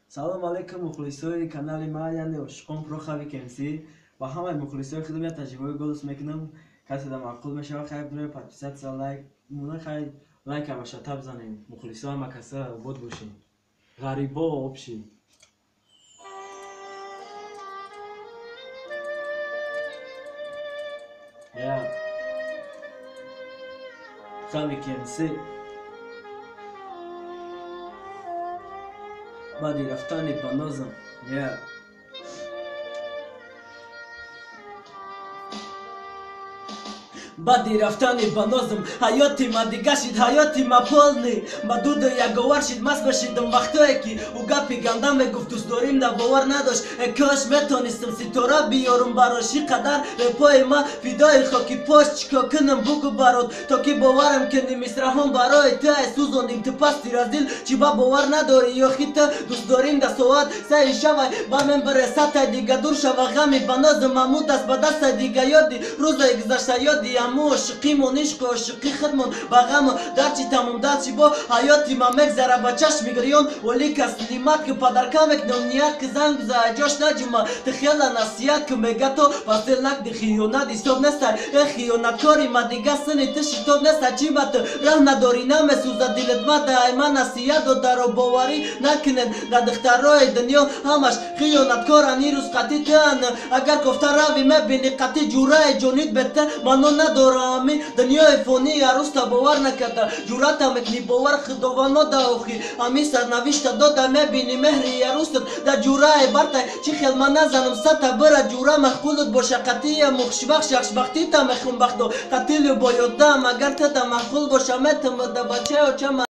салом алейкум мухлисои канали ман, яъне ошиқон Прохави Кемсӣ ба ҳамаи мухлисои худам таҷрибаи голос мекунам. Касе да маъқул мешавад хайр бирои подписатсия лайк муна хайр лайк ва шата бизанем. Мухлисо ҳама каса обод бошем. ғарибо обши Прохави Кемсӣ баъди рафтани ба нозам баъди рафтани ба нозам ҳаёти ма дигар шид, ҳаёти ма полни ба дуду яговар шид. Маст башидам вақтое ки ӯ гапи ганда мегуфт дӯст дорим да бовар надошт. Кош метонистам ситора биёрам барош, ин қадар репои ма фидои хоки пош. Чико кунам бугу барот то ки боварам кунӣ мисраҳон барои ту сӯзондим. Ту пасти раздил чи ба бовар надорӣ ёхи ту дӯст дорим да соат саи шавай ба мен баресатай дига дур шава ғами ба нозам аму даст ба дастай дига ёди рӯзаи гузашта ёди аму ошиқимон ишқу ошиқи худмон ба ғаму дарчи тамом дарчи бо ҳаёти ма мегзара ба чашми гирён. Оли каслимат ки падарка мекунам ният ки занг бизаа ҷош наҷума ты хела насият ки мега то пастел накди хиёнат ҳисоб нестай. Хиёнаткори ма дига сини ты шитоб нестай. Чи ба ту раҳм надорӣ намесӯзад дилет ма да ай ма насият додаро боварӣ накунед да духтарои дунё ҳамаш хиёнаткоран. ин рӯз қатӣ туан агар кофта равӣ мебинӣ қатӣ ҷураи ҷонит бета маъно надорам. Ами дунёи фонӣ яруста бовар накарда ҷуръата мекунӣ бовар худованд мода охӣ ами сарнавишта дода мебинӣ меҳри ярустат да ҷураи бартай чи хел ман назанам сата бира ҷура махкулут боша қатия мухшбахш яхшбахтита мехун бахто қатилю бо ёдам агар тада махкул боша метамада бачаё чама